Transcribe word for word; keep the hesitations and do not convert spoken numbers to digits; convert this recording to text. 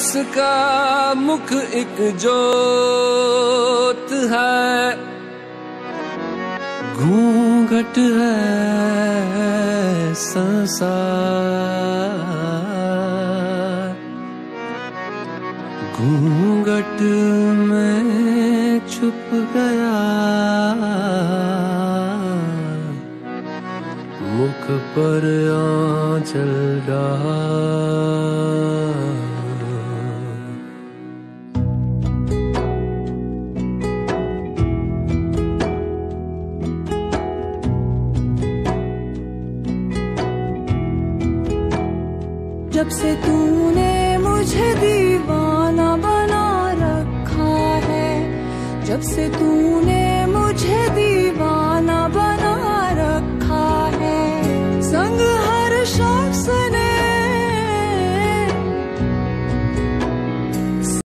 शख्स का मुख एक जोत है, घूंघट है संसार। घूंघट में छुप गया, मुख पर आंचल डाल। जब से तूने मुझे दीवाना बना रखा है, जब से तूने मुझे दीवाना बना रखा है, संग हर शख्स